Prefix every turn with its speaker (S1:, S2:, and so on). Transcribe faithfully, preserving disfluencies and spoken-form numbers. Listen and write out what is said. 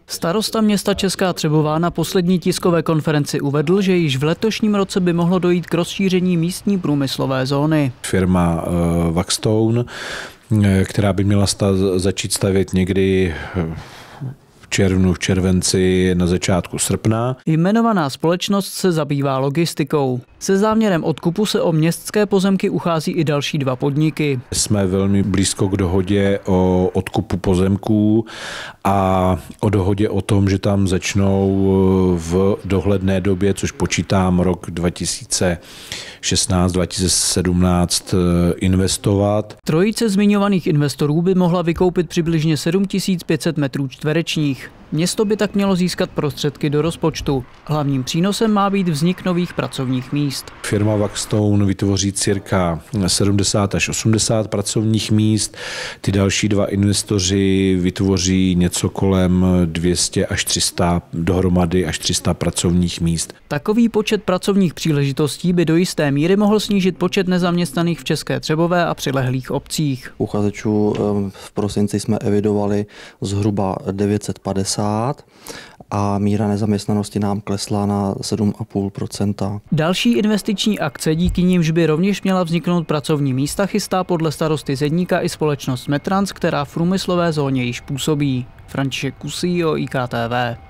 S1: Starosta města Česká Třebová na poslední tiskové konferenci uvedl, že již v letošním roce by mohlo dojít k rozšíření místní průmyslové zóny.
S2: Firma uh, Waxstone, která by měla sta- začít stavět někdy v červnu, v červenci, na začátku srpna.
S1: Jmenovaná společnost se zabývá logistikou. Se záměrem odkupu se o městské pozemky uchází i další dva podniky.
S2: Jsme velmi blízko k dohodě o odkupu pozemků a o dohodě o tom, že tam začnou v dohledné době, což počítám rok dva tisíce šestnáct dva tisíce sedmnáct, investovat.
S1: Trojice zmiňovaných investorů by mohla vykoupit přibližně sedm tisíc pět set metrů čtverečních. Město by tak mělo získat prostředky do rozpočtu. Hlavním přínosem má být vznik nových pracovních míst.
S2: Firma Waxstone vytvoří cirka sedmdesát až osmdesát pracovních míst. Ty další dva investoři vytvoří něco kolem dvě stě až tři sta, dohromady až tři sta pracovních míst.
S1: Takový počet pracovních příležitostí by do jisté míry mohl snížit počet nezaměstnaných v České Třebové a přilehlých obcích.
S3: Uchazečů v prosinci jsme evidovali zhruba devět set padesát a míra nezaměstnanosti nám klesla na sedm celá pět procenta.
S1: Další investiční akce, díky nimž by rovněž měla vzniknout pracovní místa, chystá podle starosty Zedníka i společnost Metrans, která v průmyslové zóně již působí. František Kusý o I K T V.